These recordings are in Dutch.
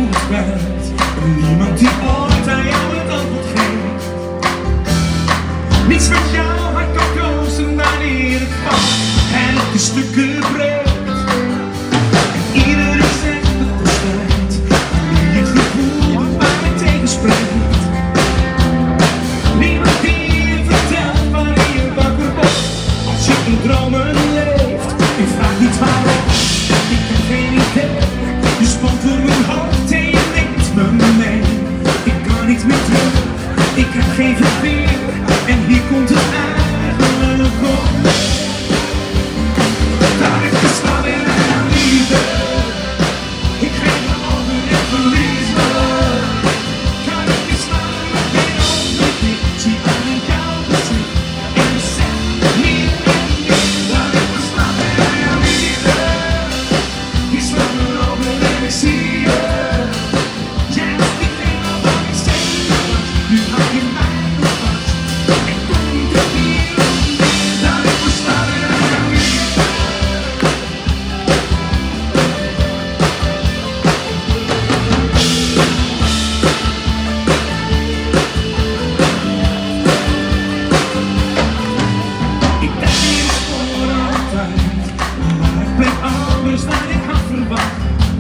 alles kwijt. Niemand die ooit aan jou het antwoord geeft. Niets met jou hart kan troosten wanneer het valt en op de stukken breekt. En iedereen zegt dat het spijt, wanneer je gevoel waar het tegenspreekt. Niemand die je vertelt wanneer je wakker wordt, als je in dromen leeft. Je vraagt niet waarom, ik heb geen idee. Je spant door mijn hoofd en je neemt me mee. Ik kan niet meer terug, ik heb geen verveer. En hier komt het eigenlijk op. Daar is de stad en aan liefde. Ik geef me over en verlies me. Kan ik niet slaan, maar geen ogen dicht. Zie aan jouw gezicht en besef niet en niet. Daar is de stad en aan liefde. Ik sla me over en ik zie je. Jij was diegene waar ik zeker was. Nu hou je mij nog vast. En komt er hier op neer. Daar is de stad en aan liefde. Ik ben hier voor altijd, maar ik ben anders dan ik had verwacht.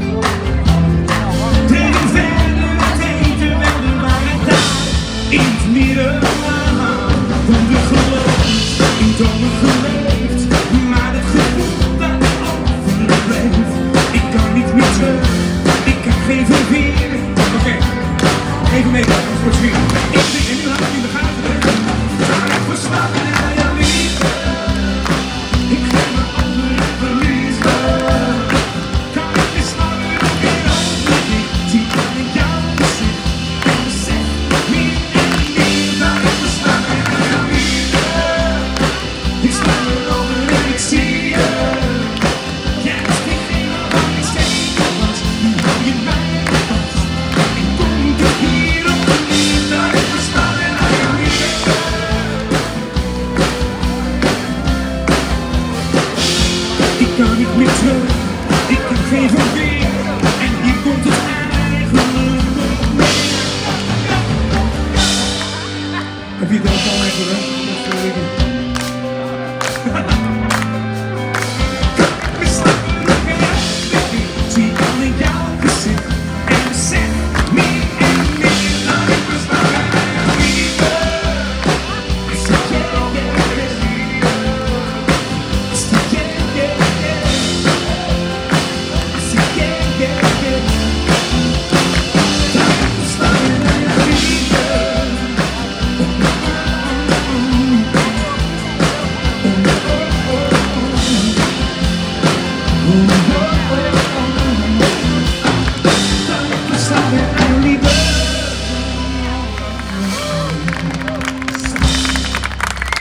Tegen verder het eten wel de waarheid daar. In het midden van de geloof, in dromen geleefd, maar het gevoel dat overbleef. Ik kan niet meer terug, ik heb geen verweer. Oké, even mee, dat wordt weer. Ik zing en nu hou ik in de gaten. Daar ik verslaat en aan jouw liefde. Ik geef me over en verlies me. Kan ik niet slapen op je ogen dicht. Zie aan jouw gezicht en besef meer en meer. Daar ik verslaat en aan jouw liefde. Ik sla me over en ik zie je. Jij was diegene waar ik zeker was. Nu hou je mij nog vast. En komt er hier op neer. Daar ik verslaat en aan jouw liefde. Ik kan niet meer terug, ik heb geen verweer. En hier komt het eigenlijk op neer. Heb je het ook al even, hè? We slapen nog in jouw licht. Zie aan in jouw gezicht en besef meer en meer. Dat ik verslaat en aan jouw liefde. Ik zeg yeah, yeah, yeah. Ik zeg yeah, yeah, yeah. Ik zeg yeah, yeah, yeah. Dat ik verslaat en aan jouw liefde. Dat ik verslaat en aan jouw liefde.